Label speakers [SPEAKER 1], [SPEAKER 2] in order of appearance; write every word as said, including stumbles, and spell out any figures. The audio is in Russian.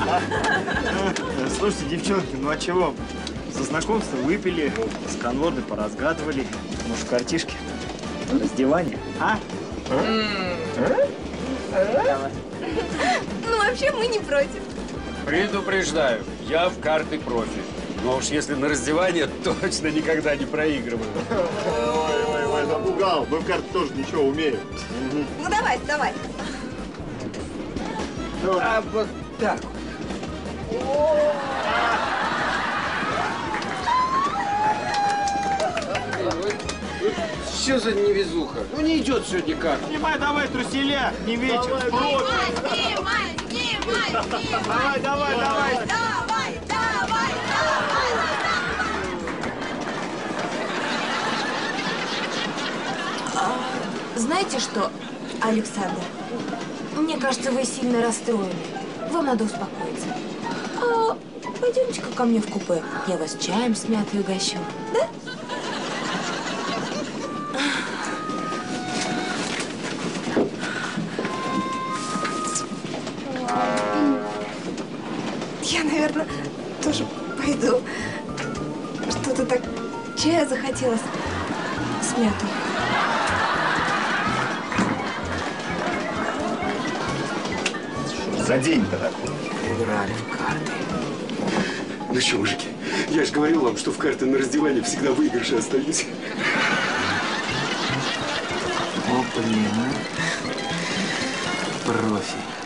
[SPEAKER 1] Слушайте, девчонки, ну а чего? За знакомство выпили, с конворды поразгадывали. Может, картишки? Раздевание, а?
[SPEAKER 2] Ну, вообще, мы не против.
[SPEAKER 3] Предупреждаю, я в карты профи. Но уж если на раздевание, точно никогда не проигрываю.
[SPEAKER 4] Ой, ой, ой, напугал. Мы в карты тоже ничего умеем.
[SPEAKER 2] Ну, давай, давай.
[SPEAKER 3] А вот так. Что за невезуха? Ну не идет сегодня как.
[SPEAKER 1] Снимай давай труселя, не вечер.
[SPEAKER 2] Снимай, снимай, снимай,
[SPEAKER 1] Давай, давай, давай.
[SPEAKER 2] Давай, давай, давай.
[SPEAKER 5] Знаете что, Александр? Мне кажется, вы сильно расстроены. Вам надо успокоиться. А, пойдемте-ка ко мне в купе. Я вас чаем с мятой угощу. Да?
[SPEAKER 2] Я, наверное, тоже пойду. Что-то так чая захотелось с мятой.
[SPEAKER 4] За день-то такой.
[SPEAKER 3] Играли в карты. Ну что, мужики, я же говорил вам, что в карты на раздевание всегда выигрыши остаются. О, блин, а? Профи.